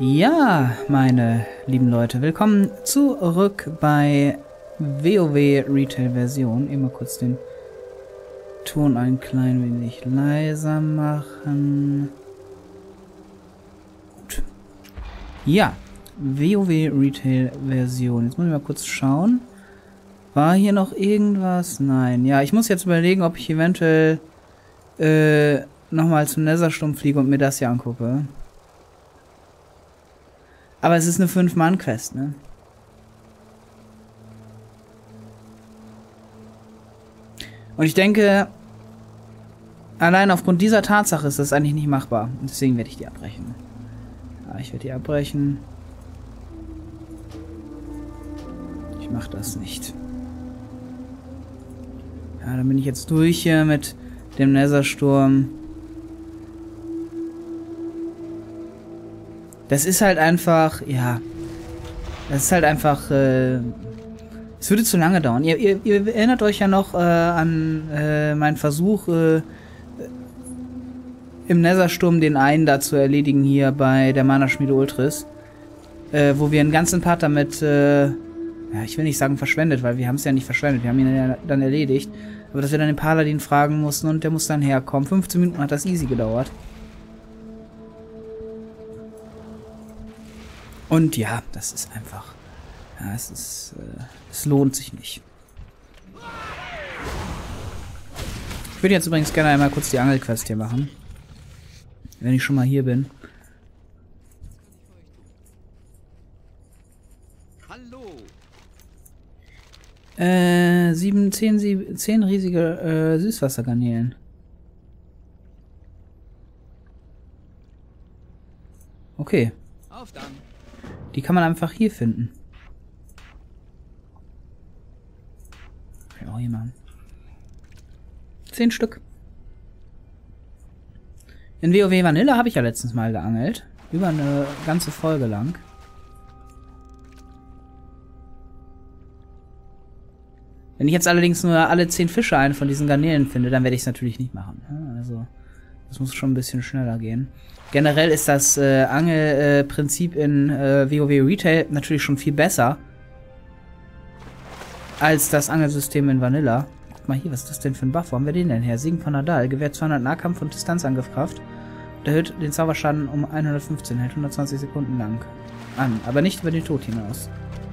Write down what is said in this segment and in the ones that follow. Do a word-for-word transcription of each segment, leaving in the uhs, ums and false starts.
Ja, meine lieben Leute, willkommen zurück bei WoW Retail Version. Immer kurz den Ton ein klein wenig leiser machen. Gut. Ja, WoW Retail Version. Jetzt muss ich mal kurz schauen. War hier noch irgendwas? Nein. Ja, ich muss jetzt überlegen, ob ich eventuell äh, nochmal zum Nethersturm fliege und mir das hier angucke. Aber es ist eine fünf Mann Quest, ne? Und ich denke, allein aufgrund dieser Tatsache ist das eigentlich nicht machbar. Und deswegen werde ich die abbrechen. Ja, ich werde die abbrechen. Ich mache das nicht. Ja, dann bin ich jetzt durch hier mit dem Nethersturm. Das ist halt einfach, ja, das ist halt einfach, äh, es würde zu lange dauern. Ihr, ihr, ihr erinnert euch ja noch äh, an äh, meinen Versuch, äh, im Nethersturm den einen da zu erledigen hier bei der Mana-Schmiede Ultris, äh, wo wir einen ganzen Part damit, äh, ja, ich will nicht sagen verschwendet, weil wir haben es ja nicht verschwendet, wir haben ihn ja dann erledigt, aber dass wir dann den Paladin fragen mussten und der muss dann herkommen. fünfzehn Minuten hat das easy gedauert. Und ja, das ist einfach, ja, es ist, äh, es lohnt sich nicht. Ich würde jetzt übrigens gerne einmal kurz die Angelquest hier machen. Wenn ich schon mal hier bin. Hallo. Äh, sieben, zehn, sieben, zehn riesige äh, Süßwassergarnelen. Okay. Auf dann. Die kann man einfach hier finden. Ja, hier mal. Zehn Stück. In WoW Vanilla habe ich ja letztens mal geangelt. Über eine ganze Folge lang. Wenn ich jetzt allerdings nur alle zehn Fische einen von diesen Garnelen finde, dann werde ich es natürlich nicht machen. Also, das muss schon ein bisschen schneller gehen. Generell ist das äh, Angelprinzip äh, in äh, WoW Retail natürlich schon viel besser als das Angelsystem in Vanilla. Guck mal hier, was ist das denn für ein Buff? Wo haben wir den denn her? Segen von Nadal. Gewährt zweihundert Nahkampf- und Distanzangriffkraft. Und erhöht den Zauberschaden um hundertfünfzehn. Hält hundertzwanzig Sekunden lang an. Aber nicht über den Tod hinaus.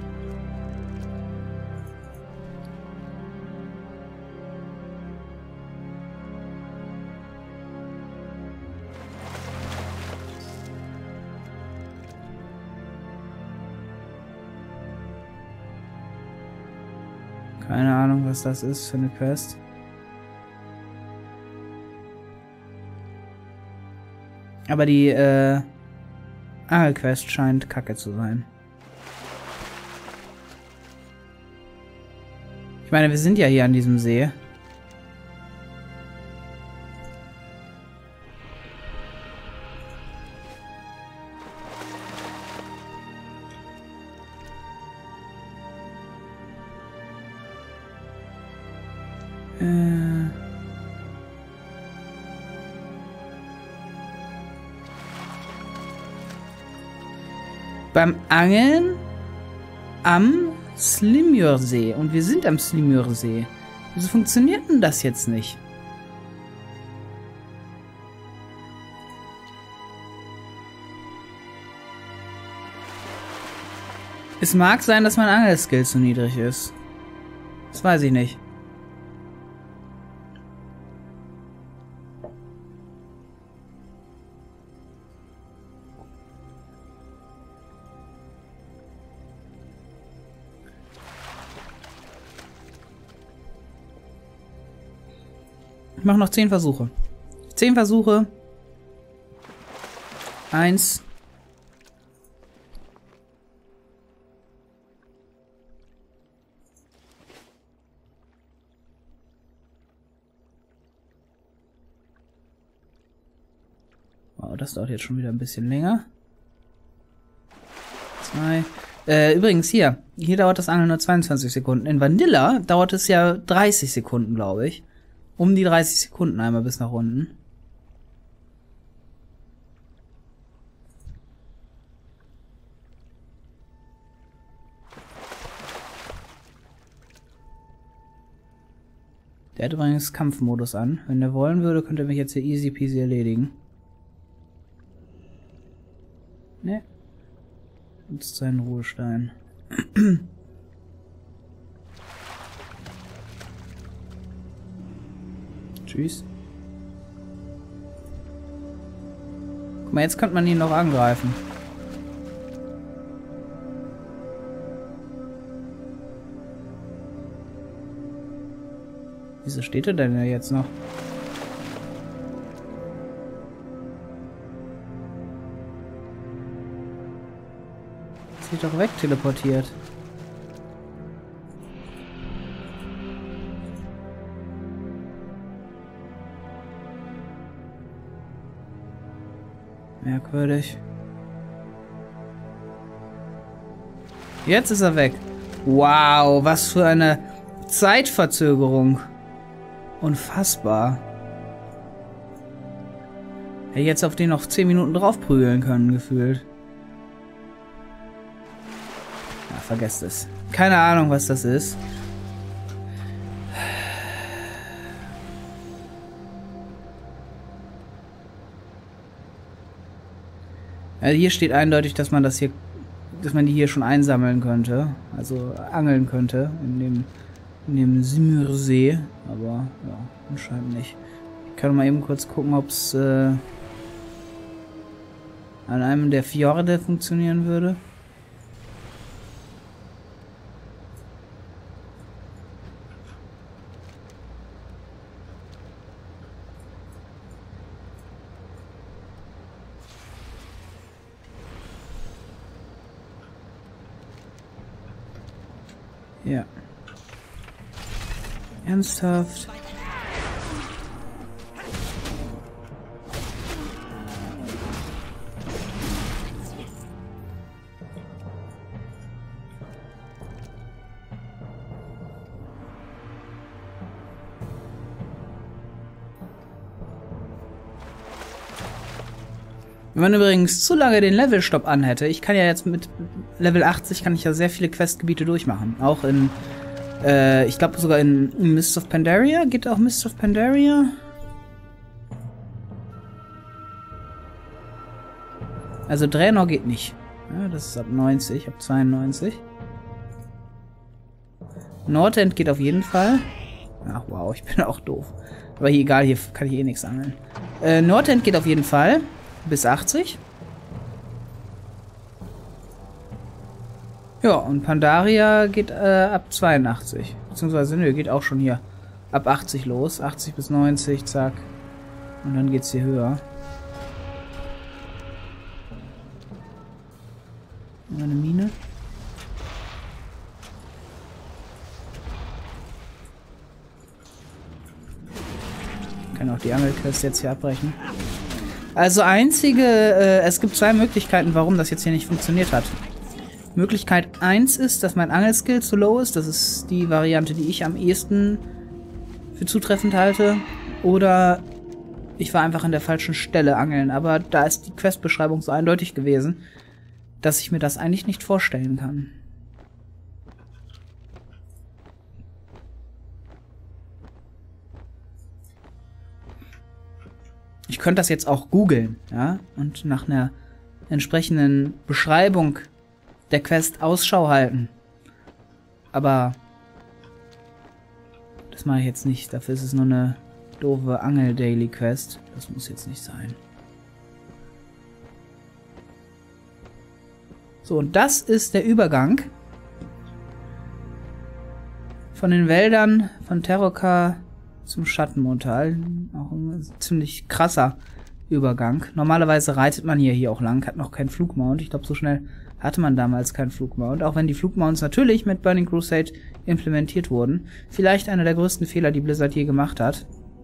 Keine Ahnung, was das ist für eine Quest. Aber die äh, Angelquest scheint kacke zu sein. Ich meine, wir sind ja hier an diesem See. Äh. Beim Angeln am Slimyr-See. Und wir sind am Slimyr-See. Wieso funktioniert denn das jetzt nicht? Es mag sein, dass mein Angelskill zu niedrig ist. Das weiß ich nicht. Ich mache noch zehn Versuche. Zehn Versuche. Eins. Wow, das dauert jetzt schon wieder ein bisschen länger. Zwei. Äh, übrigens hier. Hier dauert das Angeln nur zweiundzwanzig Sekunden. In Vanilla dauert es ja dreißig Sekunden, glaube ich. Um die dreißig Sekunden einmal bis nach unten. Der hat übrigens Kampfmodus an. Wenn er wollen würde, könnte er mich jetzt hier easy peasy erledigen. Ne. Nutzt seinen Ruhestein. Tschüss. Guck mal, jetzt könnte man ihn noch angreifen. Wieso steht er denn da jetzt noch? Ist sich doch wegteleportiert. Merkwürdig. Jetzt ist er weg. Wow, was für eine Zeitverzögerung. Unfassbar. Hätte jetzt auf den noch zehn Minuten drauf prügeln können, gefühlt. Ja, vergesst es. Keine Ahnung, was das ist. Also hier steht eindeutig, dass man das hier, dass man die hier schon einsammeln könnte, also angeln könnte in dem, in dem Simmersee, aber ja, anscheinend nicht. Ich kann mal eben kurz gucken, ob es äh, an einem der Fjorde funktionieren würde. Ja. Ernsthaft? Wenn man übrigens zu lange den Levelstopp anhätte, ich kann ja jetzt mit Level achtzig kann ich ja sehr viele Questgebiete durchmachen. Auch in, äh, ich glaube sogar in, in Mists of Pandaria. Geht auch Mists of Pandaria? Also Draenor geht nicht. Ja, das ist ab neunzig, ab zweiundneunzig. Nordend geht auf jeden Fall. Ach wow, ich bin auch doof. Aber hier, egal, hier kann ich eh nichts angeln. Äh, Nordend geht auf jeden Fall. Bis achtzig. Ja, und Pandaria geht äh, ab zweiundachtzig. Beziehungsweise, nö, geht auch schon hier ab achtzig los. achtzig bis neunzig, zack. Und dann geht's hier höher. Eine Mine. Ich kann auch die Angelquest jetzt hier abbrechen. Also einzige, äh, es gibt zwei Möglichkeiten, warum das jetzt hier nicht funktioniert hat. Möglichkeit eins ist, dass mein Angelskill zu low ist. Das ist die Variante, die ich am ehesten für zutreffend halte. Oder ich war einfach an der falschen Stelle angeln. Aber da ist die Questbeschreibung so eindeutig gewesen, dass ich mir das eigentlich nicht vorstellen kann. Ich könnte das jetzt auch googeln, ja, und nach einer entsprechenden Beschreibung der Quest Ausschau halten. Aber das mache ich jetzt nicht. Dafür ist es nur eine doofe Angel-Daily-Quest. Das muss jetzt nicht sein. So, und das ist der Übergang von den Wäldern von Terroka zum Schattenmondtal. Auch ein ziemlich krasser Übergang. Normalerweise reitet man hier, hier auch lang, hat noch keinen Flugmount. Ich glaube, so schnell hatte man damals keinen Flugmount. Auch wenn die Flugmounts natürlich mit Burning Crusade implementiert wurden. Vielleicht einer der größten Fehler, die Blizzard je gemacht hat.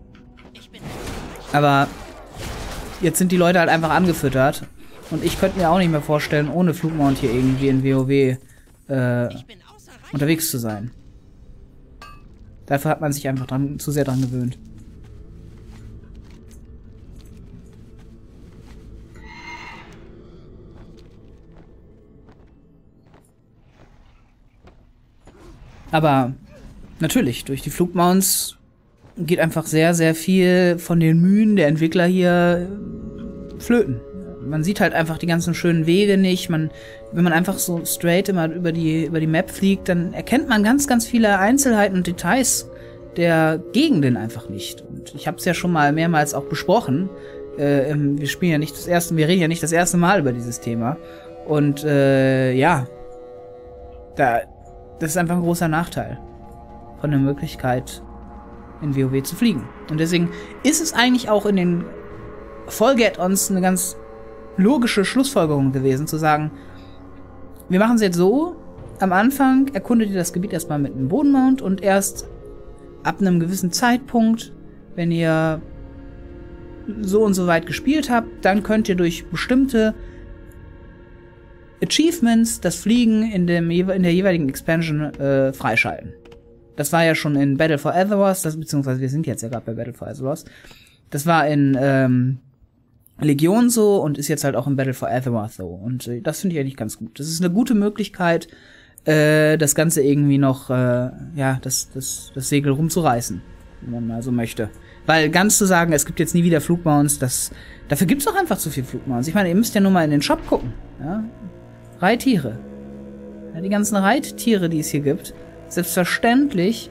Aber jetzt sind die Leute halt einfach angefüttert. Und ich könnte mir auch nicht mehr vorstellen, ohne Flugmount hier irgendwie in WoW äh, unterwegs zu sein. Dafür hat man sich einfach dran, zu sehr dran gewöhnt. Aber natürlich, durch die Flugmounts geht einfach sehr, sehr viel von den Mühen der Entwickler hier flöten. Man sieht halt einfach die ganzen schönen Wege nicht. Man, wenn man einfach so straight immer über die, über die Map fliegt, dann erkennt man ganz, ganz viele Einzelheiten und Details der Gegenden einfach nicht. Und ich habe es ja schon mal mehrmals auch besprochen. Äh, wir spielen ja nicht das erste, wir reden ja nicht das erste Mal über dieses Thema. Und äh, ja, da, das ist einfach ein großer Nachteil von der Möglichkeit, in WoW zu fliegen. Und deswegen ist es eigentlich auch in den Folge-Add-ons eine ganz logische Schlussfolgerung gewesen, zu sagen, wir machen es jetzt so, am Anfang erkundet ihr das Gebiet erstmal mit einem Bodenmount und erst ab einem gewissen Zeitpunkt, wenn ihr so und so weit gespielt habt, dann könnt ihr durch bestimmte Achievements das Fliegen in, dem, in der jeweiligen Expansion äh, freischalten. Das war ja schon in Battle for Azeroth, das, beziehungsweise wir sind jetzt ja gerade bei Battle for Azeroth. Das war in ähm, Legion so und ist jetzt halt auch in Battle for Azeroth so. Und äh, das finde ich eigentlich ganz gut. Das ist eine gute Möglichkeit, äh, das Ganze irgendwie noch, äh, ja, das, das, das Segel rumzureißen, wenn man mal so möchte. Weil ganz zu sagen, es gibt jetzt nie wieder Flugmounts, das, dafür gibt's doch einfach zu viel Flugmounts. Ich meine, ihr müsst ja nur mal in den Shop gucken. Ja? Reittiere. Ja, die ganzen Reittiere, die es hier gibt, selbstverständlich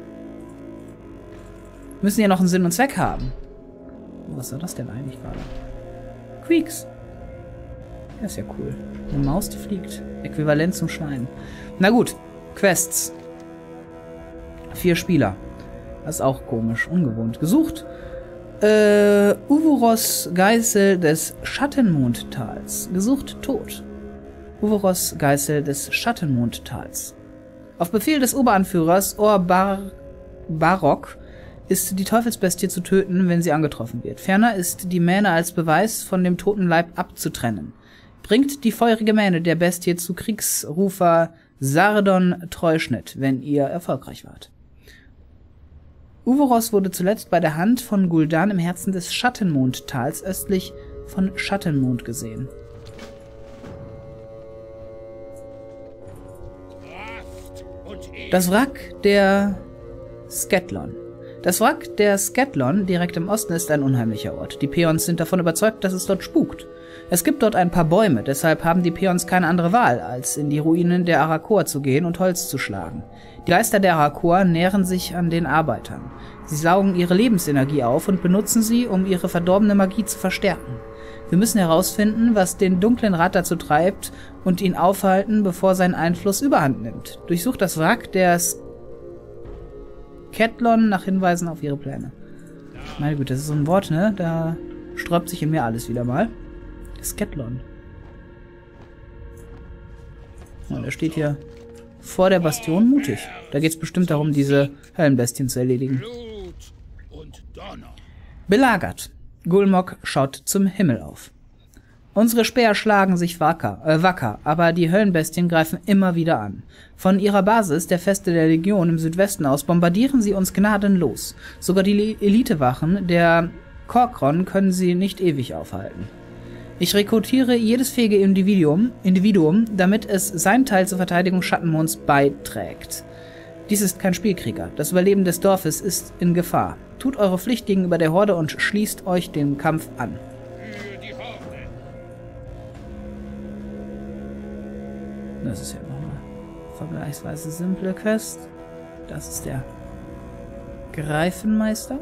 müssen ja noch einen Sinn und Zweck haben. Was war das denn eigentlich gerade? Queeks. Das ist ja cool. Eine Maus, die fliegt. Äquivalent zum Schwein. Na gut, Quests. Vier Spieler. Das ist auch komisch, ungewohnt. Gesucht. Äh, Uvuros Geißel des Schattenmondtals. Gesucht tot. Uvuros Geißel des Schattenmondtals. Auf Befehl des Oberanführers Orbar Barok ist die Teufelsbestie zu töten, wenn sie angetroffen wird. Ferner ist die Mähne als Beweis von dem toten Leib abzutrennen. Bringt die feurige Mähne der Bestie zu Kriegsrufer Sardon Treuschnitt, wenn ihr erfolgreich wart. Uvuros wurde zuletzt bei der Hand von Gul'dan im Herzen des Schattenmondtals östlich von Schattenmond gesehen. Das Wrack der Sketlon. Das Wrack der Sketlon direkt im Osten ist ein unheimlicher Ort. Die Peons sind davon überzeugt, dass es dort spukt. Es gibt dort ein paar Bäume, deshalb haben die Peons keine andere Wahl, als in die Ruinen der Arakor zu gehen und Holz zu schlagen. Die Geister der Arakor nähren sich an den Arbeitern. Sie saugen ihre Lebensenergie auf und benutzen sie, um ihre verdorbene Magie zu verstärken. Wir müssen herausfinden, was den dunklen Rat dazu treibt und ihn aufhalten, bevor sein Einfluss überhand nimmt. Durchsucht das Wrack der Sketlon nach Hinweisen auf ihre Pläne. Meine Güte, das ist so ein Wort, ne? Da sträubt sich in mir alles wieder mal. Sketlon. Und er steht hier vor der Bastion mutig. Da geht es bestimmt darum, diese Höllenbestien zu erledigen. Belagert. Gulmok schaut zum Himmel auf. Unsere Speer schlagen sich wacker, äh, wacker, aber die Höllenbestien greifen immer wieder an. Von ihrer Basis, der Feste der Legion im Südwesten aus, bombardieren sie uns gnadenlos. Sogar die Elitewachen der Korkron können sie nicht ewig aufhalten. Ich rekrutiere jedes fähige Individuum, Individuum, damit es seinen Teil zur Verteidigung Schattenmonds beiträgt. Dies ist kein Spielkrieger. Das Überleben des Dorfes ist in Gefahr. Tut eure Pflicht gegenüber der Horde und schließt euch dem Kampf an. Das ist ja noch eine vergleichsweise simple Quest. Das ist der Greifenmeister.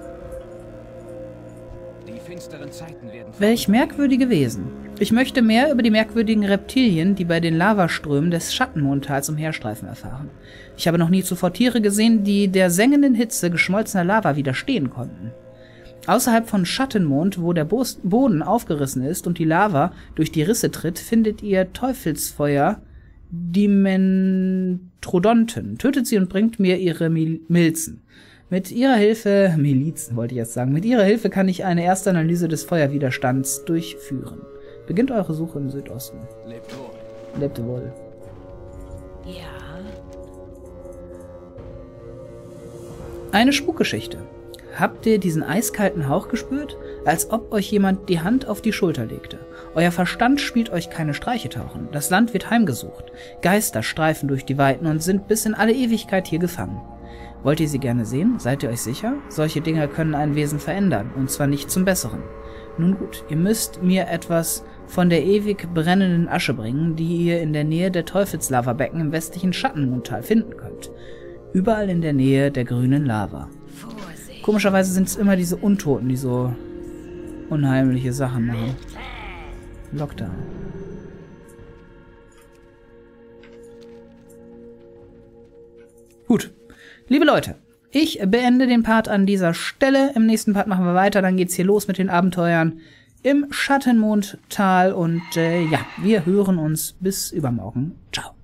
Welch merkwürdige Wesen. Ich möchte mehr über die merkwürdigen Reptilien, die bei den Lavaströmen des Schattenmondtals umherstreifen, erfahren. Ich habe noch nie zuvor Tiere gesehen, die der sengenden Hitze geschmolzener Lava widerstehen konnten. Außerhalb von Schattenmond, wo der Bo Boden aufgerissen ist und die Lava durch die Risse tritt, findet ihr Teufelsfeuer Dimentrodonten. Tötet sie und bringt mir ihre Mil Milzen. Mit ihrer Hilfe, Milizen wollte ich jetzt sagen, mit ihrer Hilfe kann ich eine erste Analyse des Feuerwiderstands durchführen. Beginnt eure Suche im Südosten. Lebt wohl. Lebt wohl. Ja. Eine Spukgeschichte. Habt ihr diesen eiskalten Hauch gespürt? Als ob euch jemand die Hand auf die Schulter legte. Euer Verstand spielt euch keine Streiche tauchen. Das Land wird heimgesucht. Geister streifen durch die Weiten und sind bis in alle Ewigkeit hier gefangen. Wollt ihr sie gerne sehen? Seid ihr euch sicher? Solche Dinge können ein Wesen verändern, und zwar nicht zum Besseren. Nun gut, ihr müsst mir etwas von der ewig brennenden Asche bringen, die ihr in der Nähe der Teufelslavabecken im westlichen Schattenmondtal finden könnt. Überall in der Nähe der grünen Lava. Komischerweise sind es immer diese Untoten, die so unheimliche Sachen machen. Lockdown. Gut. Liebe Leute, ich beende den Part an dieser Stelle. Im nächsten Part machen wir weiter. Dann geht's hier los mit den Abenteuern im Schattenmondtal. Und äh, ja, wir hören uns bis übermorgen. Ciao.